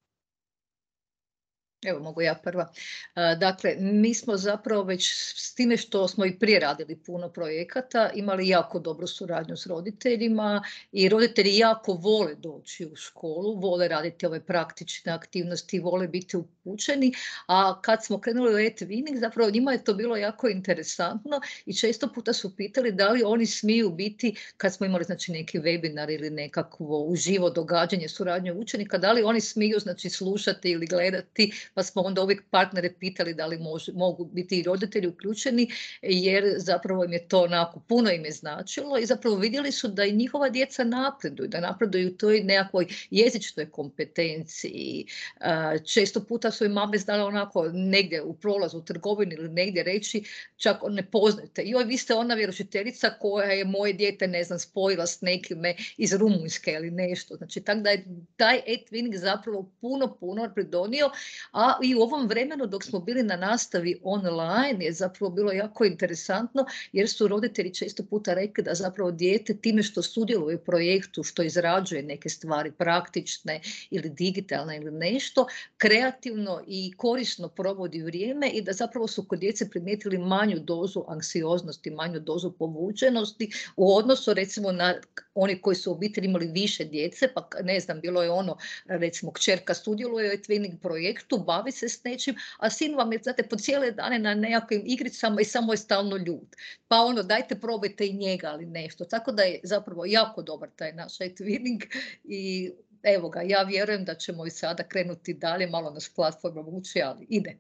Evo, mogu ja prva. Dakle, mi smo zapravo već s time što smo i prije radili puno projekata, imali jako dobru suradnju s roditeljima i roditelji jako vole doći u školu, vole raditi ove praktične aktivnosti, vole biti upućeni, a kad smo krenuli u e-twinning, zapravo njima je to bilo jako interesantno i često puta su pitali da li oni smiju biti, kad smo imali znači neki webinar ili nekakvo uživo događanje suradnje učenika, da li oni smiju znači slušati ili gledati, pa smo onda uvijek partnere pitali da li mogu biti i roditelji uključeni, jer zapravo im je to onako, puno im je značilo i zapravo vidjeli su da i njihova djeca napreduju, da napreduju u toj nekakvoj jezičnoj kompetenciji. Često puta su im mame znale onako negdje u prolazu, u trgovini ili negdje reći, čak ne poznajte. Joj, vi ste ona vjeroučiteljica koja je moje dijete, ne znam, spojila s nekime iz Rumunjske ili nešto. Znači, tako da je taj e-twinning zapravo puno pridonio, a i u ovom vremenu dok smo bili na nastavi online je zapravo bilo jako interesantno jer su roditelji često puta rekli da zapravo dijete time što sudjeluje u projektu, što izrađuje neke stvari praktične ili digitalne ili nešto, kreativno i korisno provodi vrijeme i da zapravo su kod djece primijetili manju dozu anksioznosti, manju dozu povučenosti u odnosu recimo na oni koji su u obitelji imali više djece, pa ne znam, bilo je ono, recimo kćerka sudjeluje u e-twinning projektu, bavi se s nečim, a sin vam je, znate, po cijele dane na nekakvim igricama i samo je stalno ljut. Pa ono, dajte probajte i njega, ali nešto. Tako da je zapravo jako dobar taj naš e-twinning i evo ga, ja vjerujem da ćemo i sada krenuti dalje, malo nas platforma uči, ali ide.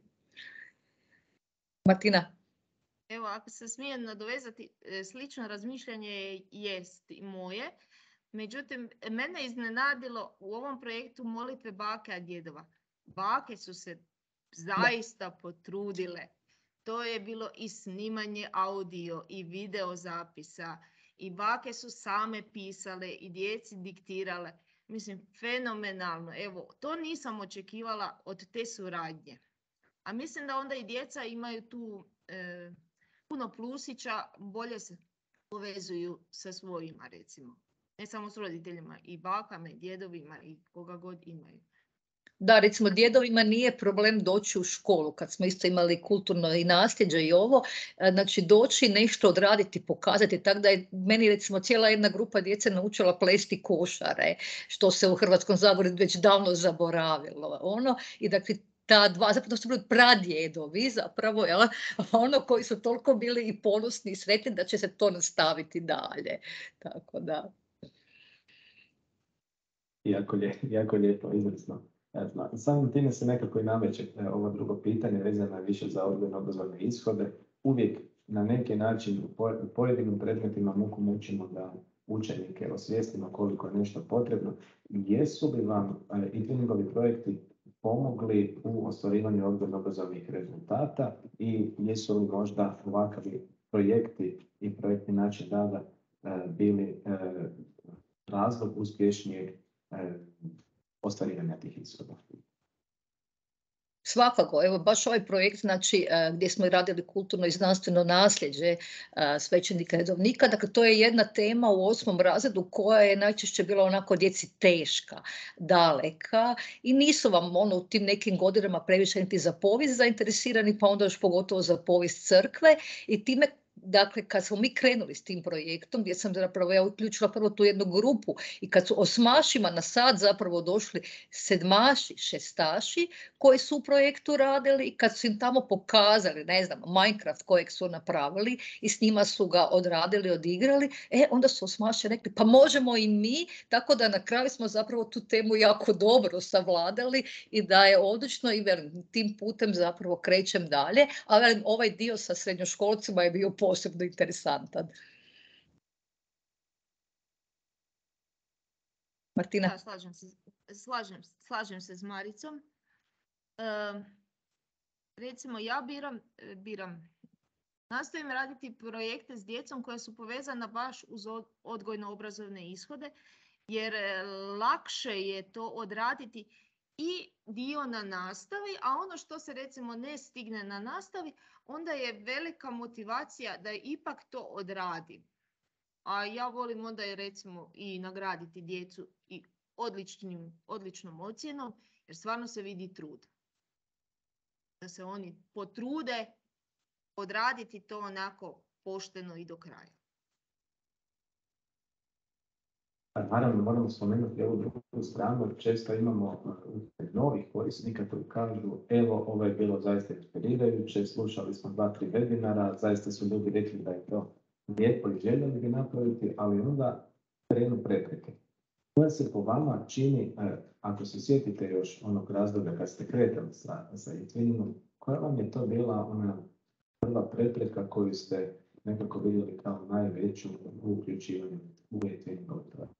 Martina?
Evo, ako se smijem nadovezati, slično razmišljanje jest i moje. Međutim, mene iznenadilo u ovom projektu molitve bake a djedova. Bake su se zaista potrudile. To je bilo i snimanje audio i video zapisa. I bake su same pisale i djeci diktirale. Mislim, fenomenalno. Evo, to nisam očekivala od te suradnje. A mislim da onda i djeca imaju tu puno plusića, bolje se povezuju sa svojima, recimo. Ne samo s roditeljima, i bakama, i djedovima, i koga god imaju.
Da, recimo djedovima nije problem doći u školu, kad smo isto imali kulturno i nasljeđe i ovo, znači doći nešto odraditi, pokazati, tako da je meni recimo cijela jedna grupa djece naučila plesti košare, što se u Hrvatskom Zagorju već davno zaboravilo. I dakle, ta dva, zapravo su bili pradjedovi zapravo, jel? Ono koji su toliko bili i ponosni i sretni da će se to nastaviti dalje. Tako da.
Jako lijepo, izvrsno. Samim time se nekako i nameće ovo drugo pitanje vezano više za odgojno-obrazovne ishode. Uvijek na neki način u pojedinim predmetima muku mučimo da učenike osvijestimo koliko je nešto potrebno. Jesu li vam e-twinningovi projekti pomogli u ostvarivanju odgojno-obrazovnih rezultata i jesu li možda ovakvi projekti i projektni način rada bili razlog uspješnijeg ostvarivanja tih ishoda?
Svakako, evo baš ovaj projekt znači, gdje smo radili kulturno i znanstveno nasljeđe svećenika i redovnika, dakle to je jedna tema u 8. razredu koja je najčešće bila onako djeci teška, daleka i nisu vam u tim nekim godinama previše niti za povijest zainteresirani, pa onda još pogotovo za povijest crkve i time dakle, kad smo mi krenuli s tim projektom, gdje sam zapravo ja uključila prvo tu jednu grupu i kad su osmašima na sad zapravo došli sedmaši, šestaši koji su u projektu radili i kad su im tamo pokazali, ne znam, Minecraft kojeg su napravili i s njima su ga odradili, odigrali, onda su osmaši rekli pa možemo i mi, tako da na kraju smo zapravo tu temu jako dobro savladali i da je odlično i velim, tim putem zapravo krećem dalje, ali velim, ovaj dio sa srednjoškolcima je bio posebno interesantan. Martina?
Da, slažem se s Maricom. Recimo, ja nastojim raditi projekte s djecom koja su povezana baš uz odgojno-obrazovne ishode, jer lakše je to odraditi i dio na nastavi, a ono što se recimo ne stigne na nastavi, onda je velika motivacija da ipak to odradi. A ja volim onda je recimo i nagraditi djecu i odličnom ocjenom, jer stvarno se vidi trud. Da se oni potrude odraditi to onako pošteno i do kraja.
Naravno, moramo spomenuti ovu drugu stranu. Često imamo novih korisnika koji kažu evo, ovo je bilo zaista inspirirajuće, slušali smo 2-3 webinara, zaista su ljudi rekli da je to lijepo i željeli bi napraviti, ali onda krenu prepreke. Koja se po vama čini, ako se sjetite još onog razdoblja kad ste kretali sa e-twiningom, koja vam je to bila ona prva prepreka koju ste nekako vidjeli kao najveću u uključivanju u e-twiningov projekt?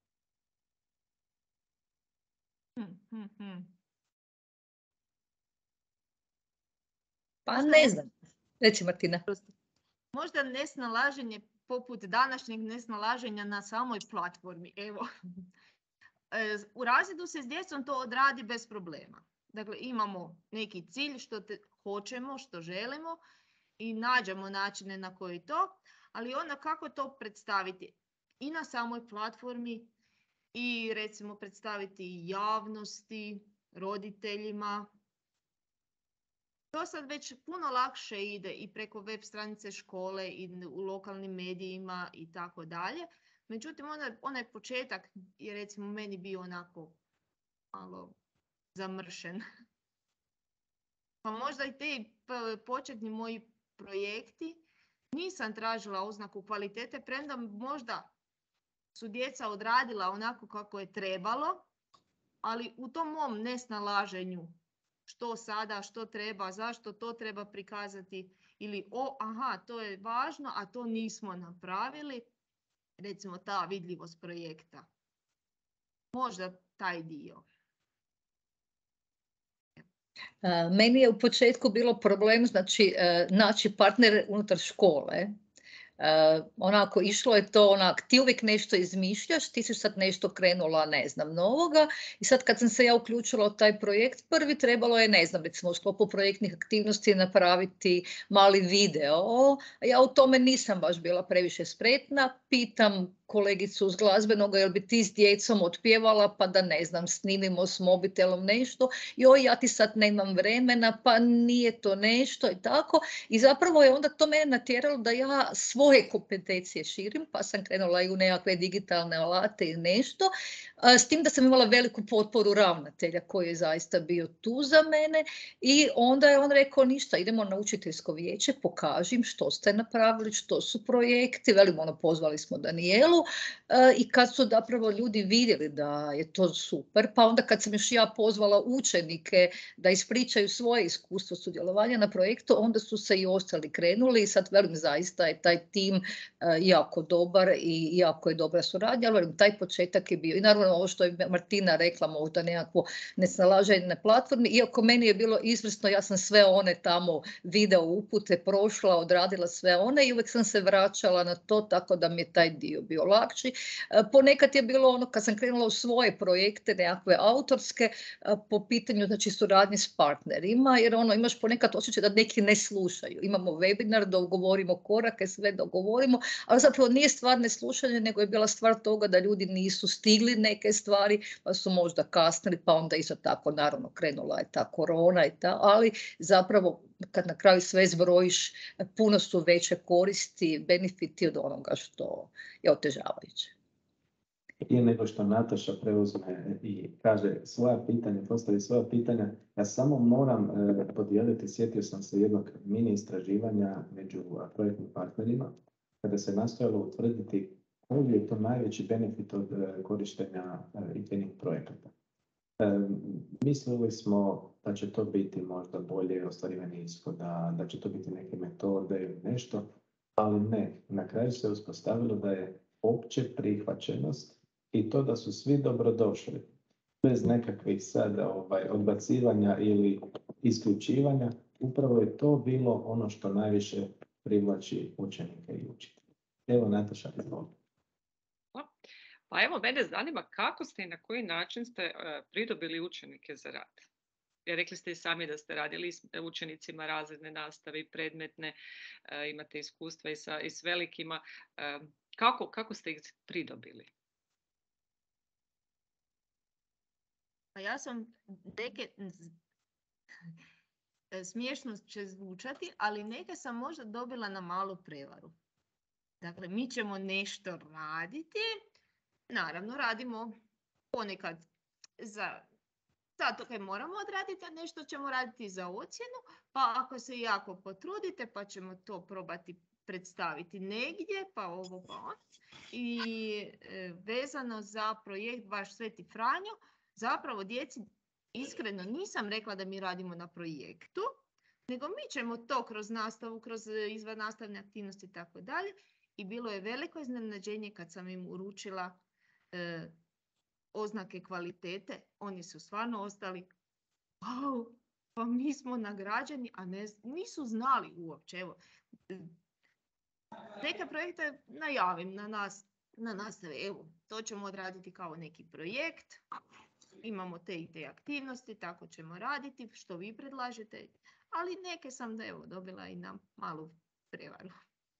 Pa ne znam. Reci, Martina.
Možda nesnalaženje poput današnjeg nesnalaženja na samoj platformi. Evo. U razredu se s djecom to odradi bez problema. Dakle, imamo neki cilj što hoćemo, što želimo i nađemo načine na koji to, ali onda kako to predstaviti i na samoj platformi i recimo predstaviti javnosti, roditeljima. To sad već puno lakše ide i preko web stranice škole i u lokalnim medijima i tako dalje. Međutim, onaj početak je recimo meni bio onako malo zamršen. Pa možda i te početni moji projekti nisam tražila oznaku kvalitete, premda možda su djeca odradila onako kako je trebalo, ali u tom mom nesnalaženju što sada, što treba, zašto to treba prikazati ili to je važno, a to nismo napravili, recimo ta vidljivost projekta. Možda taj dio.
Meni je u početku bilo problem, znači, naći partnere unutar škole. Onako, išlo je to onak, ti uvijek nešto izmišljaš, ti si sad nešto krenula, ne znam, novoga i sad kad sam se ja uključila u taj projekt, prvi trebalo je, ne znam, recimo u sklopu projektnih aktivnosti napraviti mali video, a ja u tome nisam baš bila previše spretna, pitam kolegicu s glazbenoga, jel bi ti s djecom otpjevala, pa da ne znam, snimimo s mobitelom nešto, joj, ja ti sad nemam vremena, pa nije to nešto i tako. I zapravo je onda to mene natjeralo da ja svoje kompetencije širim, pa sam krenula i u nekakve digitalne alate i nešto, s tim da sam imala veliku potporu ravnatelja koji je zaista bio tu za mene i onda je on rekao ništa, idemo na učiteljsko vijeće, pokažim što ste napravili, što su projekti, pozvali smo Danijelu i kad su zapravo ljudi vidjeli da je to super, pa onda kad sam još ja pozvala učenike da ispričaju svoje iskustvo sudjelovanja na projektu, onda su se i ostali krenuli i sad zaista je taj tim jako dobar i jako je dobra suradnja, ali taj početak je bio. I naravno ovo što je Martina rekla, možda nekakvo nesnalaženje na platformi, iako meni je bilo izvrsno, ja sam sve one tamo video upute prošla, odradila sve one i uvijek sam se vraćala na to, tako da mi je taj dio bio lakši. Ponekad je bilo ono kad sam krenula u svoje projekte, nekakve autorske, po pitanju znači suradnje s partnerima, jer imaš ponekad osjećaj da neki ne slušaju. Imamo webinar, dogovorimo korake, sve dogovorimo, ali zapravo nije stvar neslušanja, nego je bila stvar toga da ljudi nisu stigli neke stvari, pa su možda kasnili, pa onda isto tako naravno krenula je ta korona i ali zapravo kad na kraju sve zbrojiš, puno su veće koristi, benefiti od onoga što je otežavajuće.
Prije nego što Nataša preuzme i kaže svoja pitanja, postavi svoja pitanja, ja samo moram podijeliti, sjetio sam se jednog mini istraživanja među projektnim partnerima, kada se nastojalo utvrditi koji je to najveći benefit od korištenja e-twinning projekata. Mislili smo da će to biti možda bolje ostvarivanje ishoda, da će to biti neke metode ili nešto, ali ne. Na kraju se uspostavilo da je opće prihvaćenost i to da su svi dobrodošli, bez nekakvih sada odbacivanja ili isključivanja. Upravo je to bilo ono što najviše privlači učenike i učitelje. Evo, Nataša, izvolite.
Pa evo, mene zanima kako ste i na koji način ste pridobili učenike za rad. Jer rekli ste i sami da ste radili s učenicima razredne nastave i predmetne, imate iskustva i s velikima. Kako ste ih pridobili?
Pa ja sam smiješno će zvučati, ali neke sam možda dobila na malu prevaru. Dakle, mi ćemo nešto raditi. Naravno, radimo ponekad zato kaj moramo odraditi, a nešto ćemo raditi za ocjenu, pa ako se jako potrudite, pa ćemo to probati predstaviti negdje, pa ovo, pa ono. I vezano za projekt Vaš Sveti Franjo, zapravo djeci iskreno nisam rekla da mi radimo na projektu, nego mi ćemo to kroz nastavu, kroz izvannastavne aktivnosti i tako dalje. I bilo je veliko iznenađenje kad sam im uručila oznake kvalitete. Oni su stvarno ostali, wow, pa mi smo nagrađeni, a nisu znali uopće. Evo, neke projekte najavim na nastavi. Evo, to ćemo odraditi kao neki projekt. Imamo te i te aktivnosti, tako ćemo raditi, što vi predlažete. Ali neke sam dobila i na malu prevaru.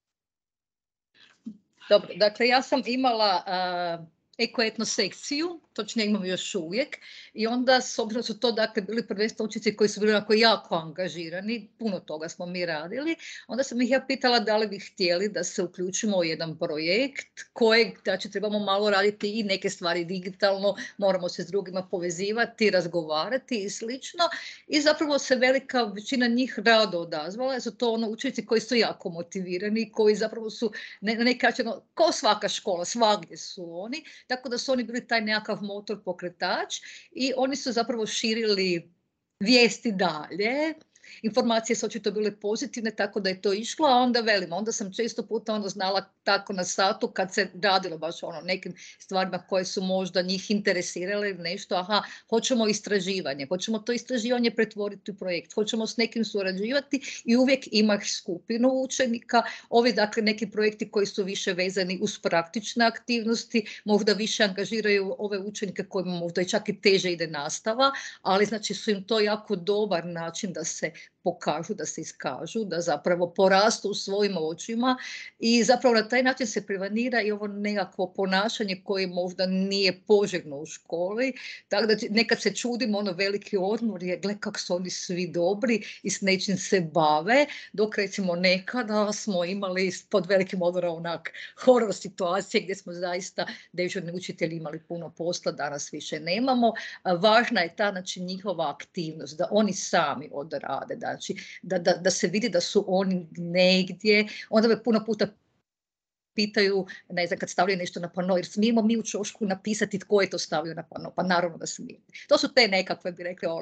Dobro, dakle ja sam imala eko-etno sekciju, točnije imam još uvijek, i onda s obzirom su to dakle bili prvenstveno učenici koji su bili onako jako angažirani, puno toga smo mi radili, onda sam ih ja pitala da li bi htjeli da se uključimo u jedan projekt kojeg znači trebamo malo raditi i neke stvari digitalno, moramo se s drugima povezivati, razgovarati i slično, i zapravo se velika većina njih rado odazvala, jer su to učenici koji su jako motivirani, koji zapravo su na neki način kao svaka škola, svagdje su oni. Tako da su oni bili taj nekakav motor pokretač i oni su zapravo širili vijesti dalje. Informacije su očito bile pozitivne, tako da je to išlo, a onda onda sam često puta znala tako na satu kad se radilo baš nekim stvarima koje su možda njih interesirale nešto, hoćemo istraživanje, hoćemo to istraživanje pretvoriti u projekt, hoćemo s nekim surađivati i uvijek ima skupinu učenika, ovi dakle neki projekti koji su više vezani uz praktične aktivnosti, možda više angažiraju ove učenike kojima možda čak i teže ide nastava, ali znači su im to jako dobar način da se pokažu, da se iskažu, da zapravo porastu u svojim očima i zapravo na taj način se prevenira i ovo nekakvo ponašanje koje možda nije poželjno u školi. Tako da nekad se čudimo, veliki odmor je, gle kako su oni svi dobri i s nečim se bave, dok recimo nekada smo imali pod velikim odmorom horor situacije gdje smo zaista dežurni učitelji imali puno posla, danas više nemamo. Važna je ta njihova aktivnost, da oni sami odrade, znači da se vidi da su oni negdje. Onda me puno puta pitaju, ne znam, kad stavljaju nešto na pano, jer smijemo mi u čošku napisati tko je to stavio na pano, pa naravno da smijemo. To su te nekakve, bi rekli,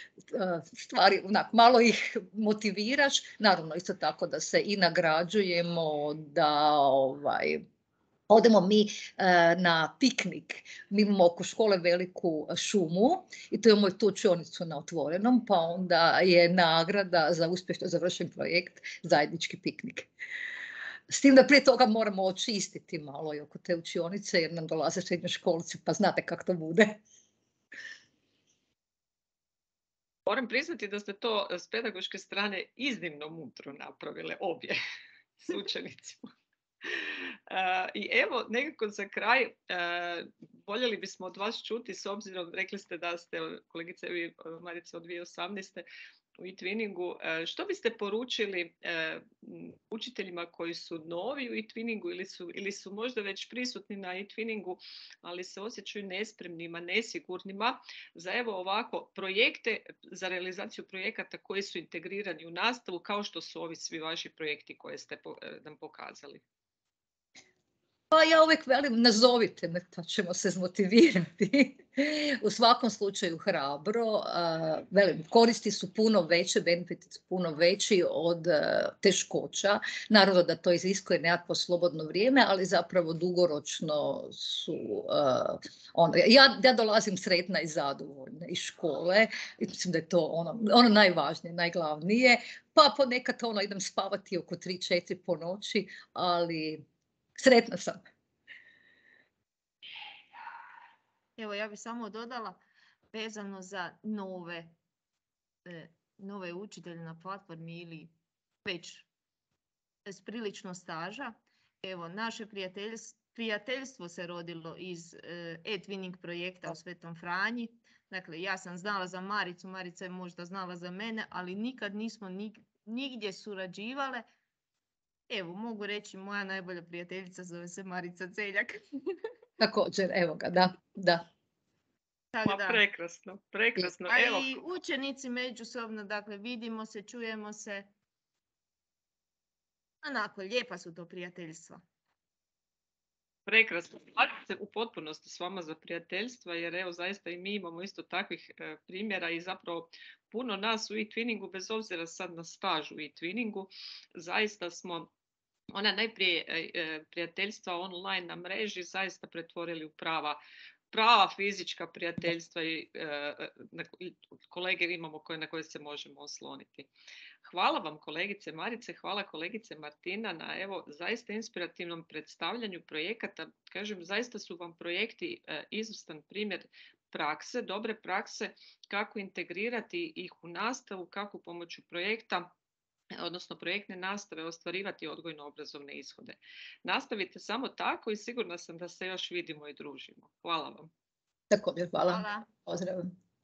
stvari, malo ih motiviraš, naravno isto tako da se i nagrađujemo, da odemo mi na piknik, mi imamo oko škole veliku šumu i tu imamo i tu učionicu na otvorenom, pa onda je nagrada za uspješno završen projekt zajednički piknik. S tim da prije toga moramo očistiti malo i oko te učionice jer nam dolaze srednjoškolci, pa znate kako to bude.
Moram priznati da ste to s pedagoške strane iznimno mudro napravile obje s učenicima. I evo, nekako za kraj, voljeli bismo od vas čuti, s obzirom, rekli ste da ste, kolegice vi, Marice, od 2018. u e-twinningu. Što biste poručili učiteljima koji su novi u e-twinningu ili su možda već prisutni na e-twinningu, ali se osjećaju nespremnima, nesigurnima za evo ovako projekte, za realizaciju projekata koji su integrirani u nastavu, kao što su ovi svi vaši projekti koje ste nam pokazali?
Pa ja uvijek velim, nazovite me, pa ćemo se zmotivirati. U svakom slučaju hrabro. Velim, koristi su puno veće, benefiti su puno veći od teškoća. Naravno da to iziskuje nekakvo slobodno vrijeme, ali zapravo dugoročno su... Ja dolazim sretna i zadovoljna iz škole. Mislim da je to ono najvažnije, najglavnije. Pa ponekad idem spavati oko 3-4 po noći, ali... Sretna sam.
Evo, ja bih samo dodala vezano za nove učitelje na platformi ili već s prilično staža. Evo, naše prijateljstvo se rodilo iz e-twinning projekta u Svetom Franji. Dakle, ja sam znala za Maricu, Marica je možda znala za mene, ali nikad nismo nigdje surađivale. Evo, mogu reći, moja najbolja prijateljica zove se Marica Celjak.
Također, evo ga, da.
Tako da.
Prekrasno.
A
evo.
i učenici međusobno, dakle, vidimo se, čujemo se. Onako, lijepa su to prijateljstva.
Prekrasno. Slažem se u potpunosti s vama za prijateljstva, jer evo zaista i mi imamo isto takvih primjera i zapravo puno nas u e-twinningu, bez obzira sad na staž u e-twinningu, zaista smo ona najprije prijateljstva online na mreži zaista pretvorili u prava fizička prijateljstva i kolege imamo na koje se možemo osloniti. Hvala vam kolegice Marice, hvala kolegice Martina na evo zaista inspirativnom predstavljanju projekata. Kažem, zaista su vam projekti izvrstan primjer prakse, dobre prakse, kako integrirati ih u nastavu, kako pomoću projekta, odnosno projektne nastave, ostvarivati odgojno-obrazovne ishode. Nastavite samo tako i sigurna sam da se još vidimo i družimo. Hvala vam.
Također, hvala. Pozdrav.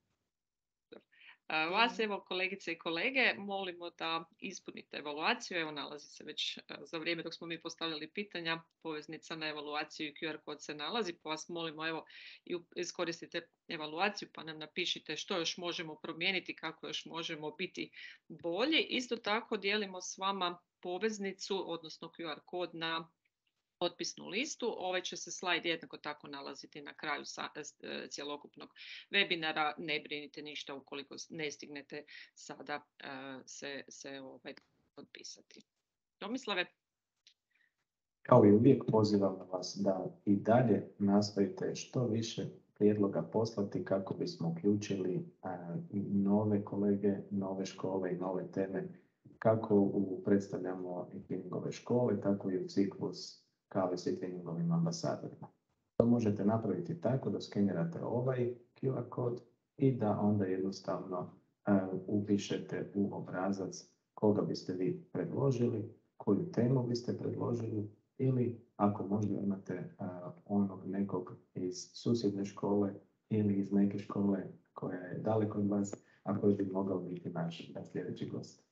Vas, evo, kolegice i kolege, molimo da ispunite evaluaciju. Evo, nalazi se već za vrijeme dok smo mi postavljali pitanja, poveznica na evaluaciju i QR kod se nalazi, pa vas molimo, evo, iskoristite evaluaciju pa nam napišite što još možemo promijeniti, kako još možemo biti bolji. Isto tako dijelimo s vama poveznicu, odnosno QR kod na potpisnu listu. Ovaj će se slajd jednako tako nalaziti na kraju cjelokupnog webinara. Ne brinite ništa ukoliko ne stignete sada se potpisati. Tomislave?
Kao i uvijek pozivam vas da i dalje nastojite što više prijedloga poslati kako bismo uključili nove kolege, nove škole i nove teme kako u predstavljamo e-twinning škole, tako i u ciklus kao i s e-twinningovim ambasadorima. To možete napraviti tako da skenirate ovaj QR kod i da onda jednostavno upišete u obrazac koga biste vi predložili, koju temu biste predložili ili ako možda imate onog nekog iz susjedne škole ili iz neke škole koja je daleko od vas, a koji bi mogao biti naš sljedeći gost.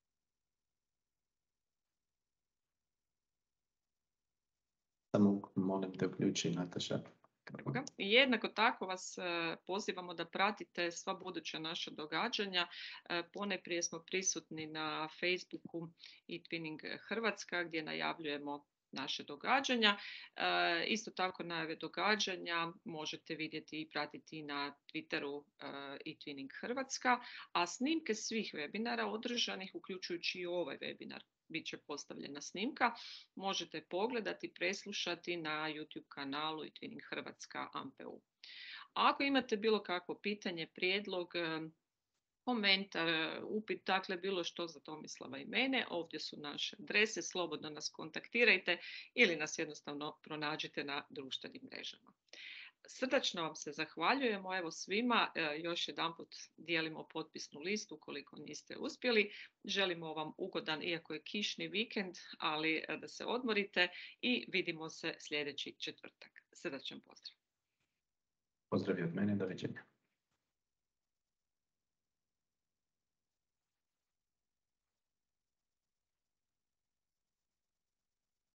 Samo molim te uključi, Nataša.
I jednako tako vas pozivamo da pratite sva buduća naša događanja. Ponajprije smo prisutni na Facebooku e-twinning Hrvatska gdje najavljujemo naše događanja. Isto tako najave događanja možete vidjeti i pratiti na Twitteru e-twinning Hrvatska, a snimke svih webinara održanih, uključujući i ovaj webinar, bit će postavljena snimka. Možete pogledati, preslušati na YouTube kanalu e-twinning Hrvatska AMPU. Ako imate bilo kakvo pitanje, prijedlog, komentar, upit, dakle bilo što za Tomislava i mene, ovdje su naše adrese, slobodno nas kontaktirajte ili nas jednostavno pronađite na društvenim mrežama. Srdačno vam se zahvaljujemo, evo svima, još jedanput dijelimo potpisnu listu ukoliko niste uspjeli. Želimo vam ugodan, iako je kišni vikend, ali da se odmorite i vidimo se sljedeći četvrtak. Srdačan pozdrav.
Pozdrav od mene, doviđenja.